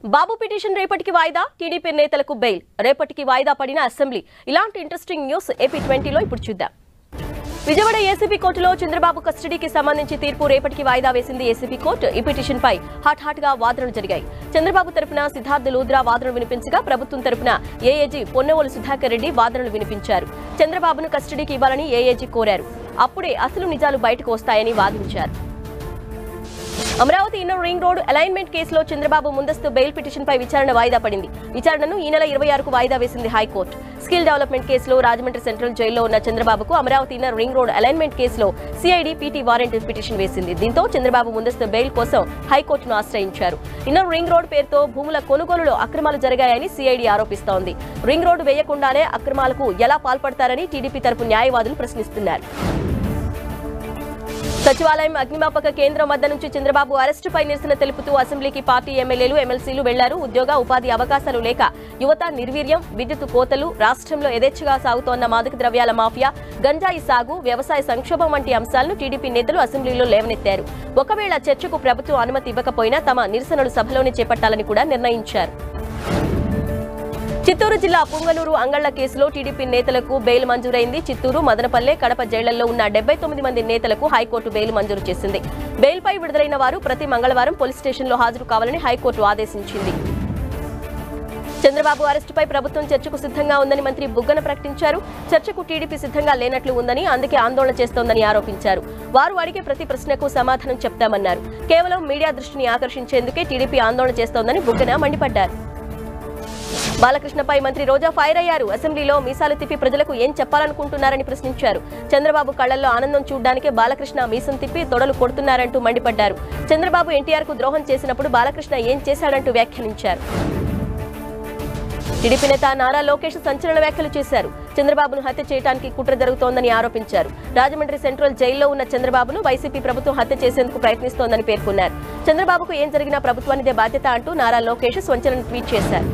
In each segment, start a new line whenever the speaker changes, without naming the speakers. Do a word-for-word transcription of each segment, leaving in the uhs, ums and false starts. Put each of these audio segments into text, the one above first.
బాబు petition రేపటికి వాయిదా, TDP నేతలకు బెయిల్. రేపటికి వాయిదా పడిన అసెంబ్లీ. ఇలాంటి ఇంట్రెస్టింగ్ న్యూస్ ఏపీ ట్వంటీలో ఇప్పుడు చూద్దాం. విజయవాడ ఏసీబీ కోర్టులో చంద్రబాబు కస్టడీకి సంబంధించి తీర్పు రేపటికి వాయిదా వేసింది ఏసీబీ కోర్టు. ఈ పిటిషన్ పై హాట్ హాట్ గా వాదనలు జరిగాయి. చంద్రబాబు తరపున సిద్ధార్థ్ లూద్రా వాదనలు వినిపించగా, ప్రభుత్వం తరపున ఏఏజీ పొన్నవోలు సుధాకర్ రెడ్డి వాదనలు వినిపించారు. చంద్రబాబును కస్టడీకి ఇవ్వాలని ఏఏజీ కోరారు. అప్పుడే అసలు నిజాలు బయటకు వస్తాయని వాదించారు. Amaravati inner ring road alignment కేసులో చంద్రబాబు ముందస్తు బెయిల్ పిటిషన్ పై విచారణ వాయిదా పడింది. విచారణను ఈ నెల ఇరవై ఆరుకు వాయిదా వేసింది హైకోర్టు. స్కిల్ డెవలప్మెంట్ కేసులో రాజమండ్రి సెంట్రల్ జైల్లో ఉన్న చంద్రబాబుకు Amaravati inner ring road alignment కేసులో సిఐడి పీటీ వారెంట్ పిటిషన్ వేసింది. దీంతో చంద్రబాబు ముందస్తు బెయిల్ కోసం హైకోర్టును ఆశ్రయించారు. ఇన్నర్ రింగ్ రోడ్ పేరుతో భూముల కొనుగోలులో అక్రమాలు జరిగాయని సిఐడి ఆరోపిస్తోంది. రింగ్ రోడ్డు వేయకుండానే అక్రమాలకు ఎలా పాల్పడతారని టీడీపీ తరపు న్యాయవాదులు ప్రశ్నిస్తున్నారు. సచివాలయం అగ్నిమాపక కేంద్రం వద్ద నుంచి చంద్రబాబు అరెస్టుపై నిరసన తెలుపుతూ అసెంబ్లీకి పార్టీ ఎమ్మెల్యేలు ఎమ్మెల్సీలు వెళ్లారు. ఉద్యోగ ఉపాధి అవకాశాలు లేక యువత నిర్వీర్యం, విద్యుత్ కోతలు, రాష్ట్రంలో యథేచ్ఛగా సాగుతోన్న మాదక ద్రవ్యాల మాఫియా, గంజాయి సాగు, వ్యవసాయ సంక్షోభం వంటి అంశాలను టీడీపీ నేతలు అసెంబ్లీలో లేవనెత్తారు. ఒకవేళ చర్చకు ప్రభుత్వం అనుమతి ఇవ్వకపోయినా తమ నిరసనలు సభలోనే చేపట్టాలని కూడా నిర్ణయించారు. చిత్తూరు జిల్లా పుంగనూరు అంగళ్ల కేసులో టీడీపీ నేతలకు బెయిల్ మంజూరైంది. చిత్తూరు, మదనపల్లె, కడప జైళ్లలో ఉన్న డెబ్బై తొమ్మిది మంది నేతలకు హైకోర్టు బెయిల్ మంజూరు చేసింది. బెయిల్పై విడుదలైన వారు ప్రతి మంగళవారం పోలీస్ స్టేషన్లో హాజరు కావాలని హైకోర్టు ఆదేశించింది. చంద్రబాబు అరెస్టుపై ప్రభుత్వం చర్చకు సిద్ధంగా ఉందని మంత్రి బుగ్గన ప్రకటించారు. చర్చకు టీడీపీ సిద్ధంగా లేనట్లు ఉందని, అందుకే ఆందోళన చేస్తోందని ఆరోపించారు. వారు అడిగే ప్రతి ప్రశ్నకు సమాధానం చెప్తామన్నారు. కేవలం మీడియా దృష్టిని ఆకర్షించేందుకే టీడీపీ ఆందోళన చేస్తోందని బుగ్గన మండిపడ్డారు. బాలకృష్ణపై మంత్రి రోజా ఫైర్ అయ్యారు. అసెంబ్లీలో మీసాలు తిప్పి ప్రజలకు ఏం చెప్పాలనుకుంటున్నారని ప్రశ్నించారు. చంద్రబాబు కళ్లల్లో ఆనందం చూడ్డానికే బాలకృష్ణ మీసం తిప్పి తొడలు కొడుతున్నారంటూ మండిపడ్డారు. చంద్రబాబు ఎన్టీఆర్ కు ద్రోహం చేసినప్పుడు బాలకృష్ణ ఏం చేశాడంటూ వ్యాఖ్యానించారు. టీడీపీ నేత నారా లోకేష్ సంచలన వ్యాఖ్యలు చేశారు. చంద్రబాబును హత్య చేయడానికి కుట్ర జరుగుతోందని ఆరోపించారు. రాజమండ్రి సెంట్రల్ జైల్లో ఉన్న చంద్రబాబును వైసీపీ ప్రభుత్వం హత్య చేసేందుకు ప్రయత్నిస్తోందని పేర్కొన్నారు. చంద్రబాబుకు ఏం జరిగినా ప్రభుత్వానిదే బాధ్యత అంటూ నారా లోకేష్ సంచలన ట్వీట్ చేశారు.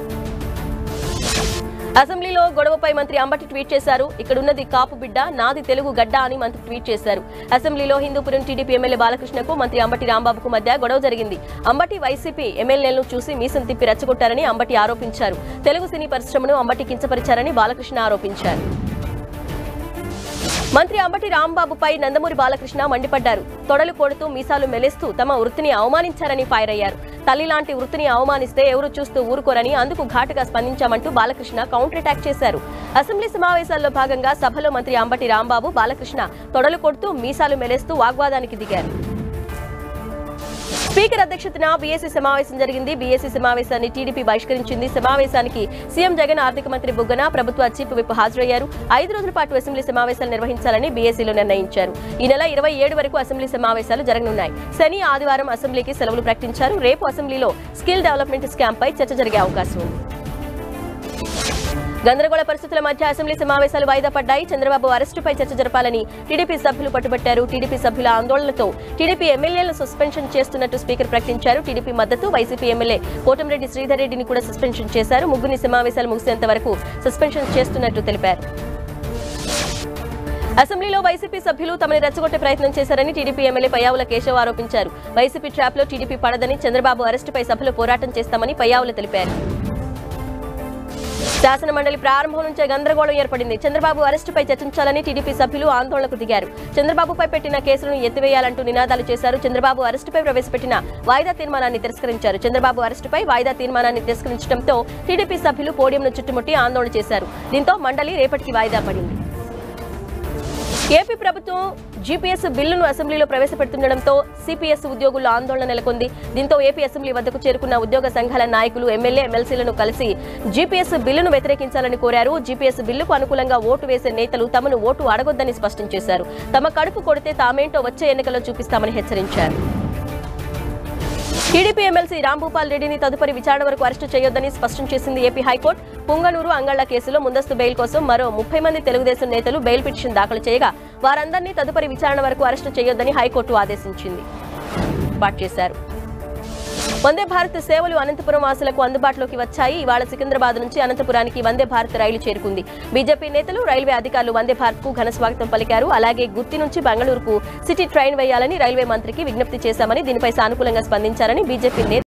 అసెంబ్లీలో గొడవపై మంత్రి అంబటి ట్వీట్ చేశారు. ఇక్కడున్నది కాపు బిడ్డ, నాది తెలుగు గడ్డ అని మంత్రి ట్వీట్ చేశారు. అసెంబ్లీలో హిందూపురం టీడీపీ ఎమ్మెల్యే బాలకృష్ణకు మంత్రి అంబటి రాంబాబుకు మధ్య గొడవ జరిగింది. అంబటి వైసీపీ ఎమ్మెల్యేలను చూసి మీసం తిప్పి రెచ్చగొట్టారని అంబటి ఆరోపించారు. తెలుగు సినీ పరిశ్రమను అంబటి కించపరిచారని బాలకృష్ణ ఆరోపించారు. మంత్రి అంబటి రాంబాబుపై నందమూరి బాలకృష్ణ మండిపడ్డారు. తొడలు కొడుతూ మీసాలు మెలేస్తూ తమ వృత్తిని అవమానించారని ఫైర్ అయ్యారు. తల్లి లాంటి వృత్తిని అవమానిస్తే ఎవరు చూస్తూ ఊరుకోరని అందుకు ఘాటుగా స్పందించామంటూ బాలకృష్ణ కౌంటర్ అటాక్ చేశారు. అసెంబ్లీ సమావేశాల్లో భాగంగా సభలో మంత్రి అంబటి రాంబాబు, బాలకృష్ణ తొడలు కొడుతూ మీసాలు మెలేస్తూ వాగ్వాదానికి దిగారు. స్పీకర్ అధ్యక్షతన బీఏసీ సమావేశం జరిగింది. బీఏసీ సమావేశాన్ని టీడీపీ బహిష్కరించింది. సమావేశానికి సీఎం జగన్, ఆర్థిక మంత్రి బుగ్గన, ప్రభుత్వ చీఫ్ విప్ హాజరయ్యారు. ఐదు రోజుల పాటు అసెంబ్లీ సమావేశాలు నిర్వహించాలని బీఏసీలో నిర్ణయించారు. ఈ నెల ఇరవై ఏడు వరకు అసెంబ్లీ సమావేశాలు జరగనున్నాయి. శని, ఆదివారం అసెంబ్లీకి సెలవులు ప్రకటించారు. రేపు అసెంబ్లీలో స్కిల్ డెవలప్మెంట్ స్కామ్ పై చర్చ జరిగే అవకాశం ఉంది. గందరగోళ పరిస్థితుల మధ్య అసెంబ్లీ సమావేశాలు వాయిదా పడ్డాయి. చంద్రబాబు అరెస్టుపై చర్చ జరపాలని టీడీపీ సభ్యులు పట్టుబట్టారు. టీడీపీ సభ్యుల ఆందోళనతో టీడీపీ ఎమ్మెల్యేలను సస్పెన్షన్ చేస్తున్నట్టు స్పీకర్ ప్రకటించారు. టీడీపీ మద్దతు వైసీపీ ఎమ్మెల్యే కోటంరెడ్డి శ్రీధర్ రెడ్డిని కూడా సస్పెన్షన్ చేశారు. ముగ్గురిని సమావేశాలు ముగిసేంత వరకు సస్పెన్షన్ చేస్తున్నట్టు తెలిపారు. అసెంబ్లీలో వైసీపీ సభ్యులు తమని రెచ్చగొట్టే ప్రయత్నం చేశారని టీడీపీ ఎమ్మెల్యే పయ్యావుల కేశవ్ ఆరోపించారు. వైసీపీ ట్రాప్ లో టీడీపీ పడదని, చంద్రబాబు అరెస్టుపై సభలో పోరాటం చేస్తామని పయ్యావుల తెలిపారు. శాసన మండలి ప్రారంభం నుంచే గందరగోళం ఏర్పడింది. చంద్రబాబు అరెస్టుపై చర్చించాలని టీడీపీ సభ్యులు ఆందోళనకు దిగారు. చంద్రబాబుపై పెట్టిన కేసులను ఎత్తివేయాలంటూ నినాదాలు చేశారు. చంద్రబాబు అరెస్టుపై ప్రవేశపెట్టిన వాయిదా తీర్మానాన్ని తిరస్కరించారు. చంద్రబాబు అరెస్టుపై వాయిదా తీర్మానాన్ని తిరస్కరించడంతో టీడీపీ సభ్యులు పోడియంను చుట్టుముట్టి ఆందోళన చేశారు. దీంతో మండలి రేపటికి వాయిదా పడింది. ఏపీ ప్రభుత్వం జీపీఎస్ బిల్లును అసెంబ్లీలో ప్రవేశపెడుతుండటంతో సిపిఎస్ ఉద్యోగుల్లో ఆందోళన నెలకొంది. దీంతో ఏపీ అసెంబ్లీ వద్దకు చేరుకున్న ఉద్యోగ సంఘాల నాయకులు ఎమ్మెల్యే, ఎమ్మెల్సీలను కలిసి జీపీఎస్ బిల్లును వ్యతిరేకించాలని కోరారు. జీపీఎస్ బిల్లుకు అనుకూలంగా ఓటు వేసే నేతలు తమను ఓటు అడగొద్దని స్పష్టం చేశారు. తమ కడుపు కొడితే తామేంటో వచ్చే ఎన్నికల్లో చూపిస్తామని హెచ్చరించారు. టీడీపీ ఎమ్మెల్సీ రాంభూపాల్ రెడ్డిని తదుపరి విచారణ వరకు అరెస్టు చేయొద్దని స్పష్టం చేసింది ఏపీ హైకోర్టు. పుంగనూరు అంగళ్ల కేసులో ముందస్తు బెయిల్ కోసం మరో ముప్పై మంది తెలుగుదేశం నేతలు బెయిల్ పిటిషన్ దాఖలు చేయగా, వారందరినీ తదుపరి విచారణ వరకు అరెస్టు చేయొద్దని హైకోర్టు ఆదేశించింది. చేశారు. వందే భారత్ సేవలు అనంతపురం వాసులకు అందుబాటులోకి వచ్చాయి. ఇవాళ సికింద్రాబాద్ నుంచి అనంతపురానికి వందే భారత్ రైలు చేరుకుంది. బీజేపీ నేతలు, రైల్వే అధికారులు వందే భారత్ కు ఘన స్వాగతం పలికారు. అలాగే గుత్తి నుంచి బెంగళూరుకు సిటీ ట్రైన్ వేయాలని రైల్వే మంత్రికి విజ్ఞప్తి చేశామని, దీనిపై సానుకూలంగా స్పందించారని బీజేపీ నేత